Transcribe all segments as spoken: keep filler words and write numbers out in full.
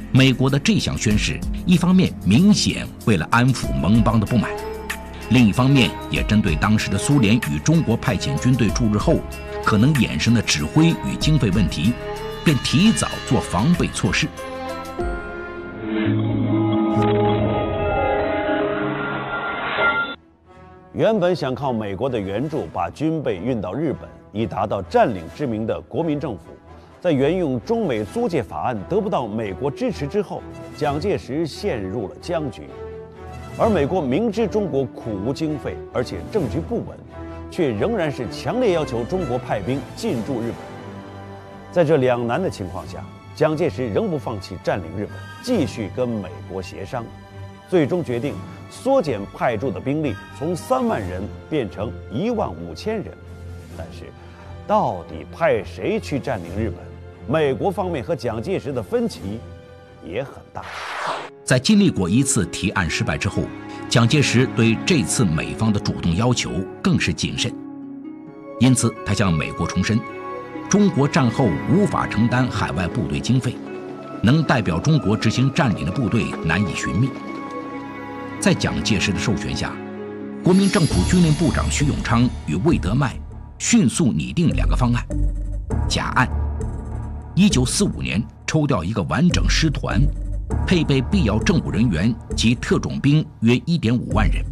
美国的这项宣誓，一方面明显为了安抚盟邦的不满，另一方面也针对当时的苏联与中国派遣军队驻日后可能衍生的指挥与经费问题，便提早做防备措施。 原本想靠美国的援助把军备运到日本，以达到占领之名的国民政府，在援用中美租借法案得不到美国支持之后，蒋介石陷入了僵局。而美国明知中国苦无经费，而且政局不稳，却仍然是强烈要求中国派兵进驻日本。在这两难的情况下，蒋介石仍不放弃占领日本，继续跟美国协商，最终决定缩减派驻的兵力，从三万人变成一万五千人。但是，到底派谁去占领日本？美国方面和蒋介石的分歧也很大。 在经历过一次提案失败之后，蒋介石对这次美方的主动要求更是谨慎，因此他向美国重申，中国战后无法承担海外部队经费，能代表中国执行占领的部队难以寻觅。在蒋介石的授权下，国民政府军令部长徐永昌与魏德迈迅速拟定两个方案。甲案，一九四五年抽调一个完整师团，配备必要政务人员及特种兵约 一点五万人。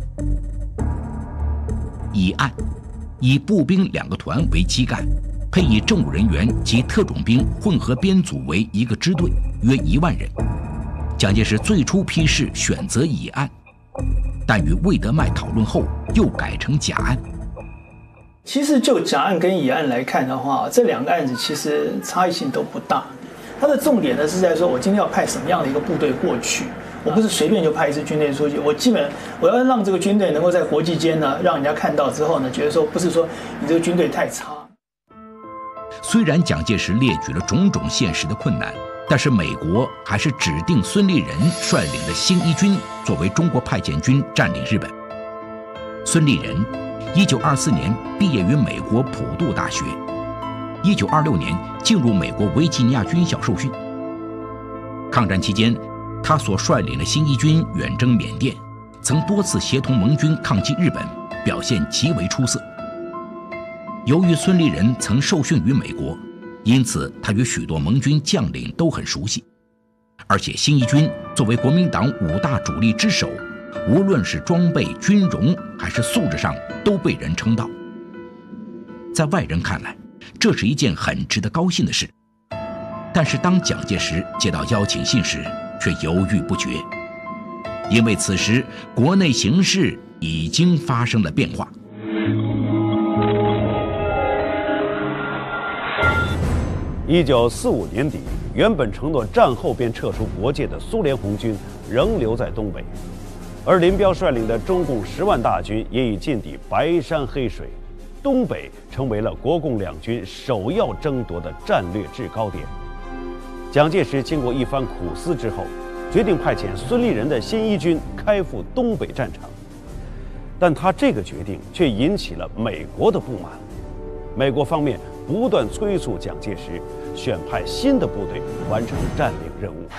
乙案，以步兵两个团为基干，配以政务人员及特种兵混合编组为一个支队，约一万人。蒋介石最初批示选择乙案，但与魏德迈讨论后又改成甲案。 其实就甲案跟乙案来看的话，这两个案子其实差异性都不大。它的重点呢是在说，我今天要派什么样的一个部队过去，我不是随便就派一支军队出去，我基本我要让这个军队能够在国际间呢，让人家看到之后呢，觉得说不是说你这个军队太差。 虽然蒋介石列举了种种现实的困难，但是美国还是指定孙立人率领的新一军作为中国派遣军占领日本。孙立人一九二四年毕业于美国普渡大学，一九二六年进入美国维吉尼亚军校受训。抗战期间，他所率领的新一军远征缅甸，曾多次协同盟军抗击日本，表现极为出色。由于孙立人曾受训于美国，因此他与许多盟军将领都很熟悉，而且新一军作为国民党五大主力之首，无论是装备、军容还是素质上都被人称道。在外人看来，这是一件很值得高兴的事。但是当蒋介石接到邀请信时，却犹豫不决，因为此时国内形势已经发生了变化。 一九四五年底，原本承诺战后便撤出国界的苏联红军仍留在东北，而林彪率领的中共十万大军也已进抵白山黑水，东北成为了国共两军首要争夺的战略制高点。蒋介石经过一番苦思之后，决定派遣孙立人的新一军开赴东北战场，但他这个决定却引起了美国的不满。美国方面不断催促蒋介石选派新的部队完成占领任务。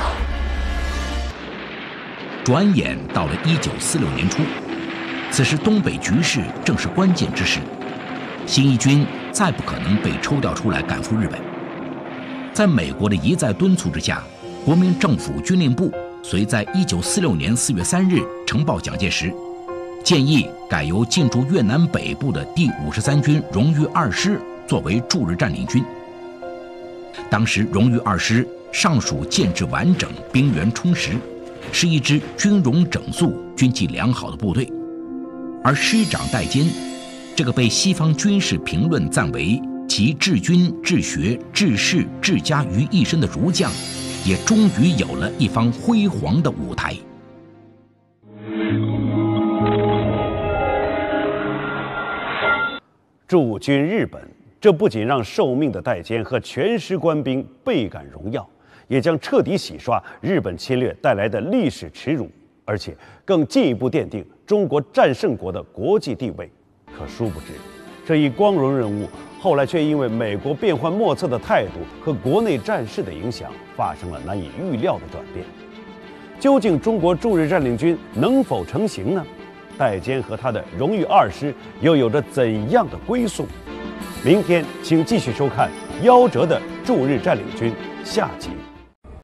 转眼到了一九四六年初，此时东北局势正是关键之时，新一军再不可能被抽调出来赶赴日本。在美国的一再敦促之下，国民政府军令部遂在一九四六年四月三日呈报蒋介石，建议改由进驻越南北部的第五十三军荣誉二师作为驻日占领军。当时荣誉二师尚属建制完整、兵员充实，是一支军容整肃、军纪良好的部队。而师长戴坚，这个被西方军事评论赞为集治军、治学、治世、治家于一身的儒将，也终于有了一方辉煌的舞台。 驻军日本，这不仅让受命的戴坚和全师官兵倍感荣耀，也将彻底洗刷日本侵略带来的历史耻辱，而且更进一步奠定中国战胜国的国际地位。可殊不知， 这一光荣任务，后来却因为美国变幻莫测的态度和国内战事的影响，发生了难以预料的转变。究竟中国驻日占领军能否成行呢？戴坚和他的荣誉二师又有着怎样的归宿？明天请继续收看《夭折的驻日占领军》下集。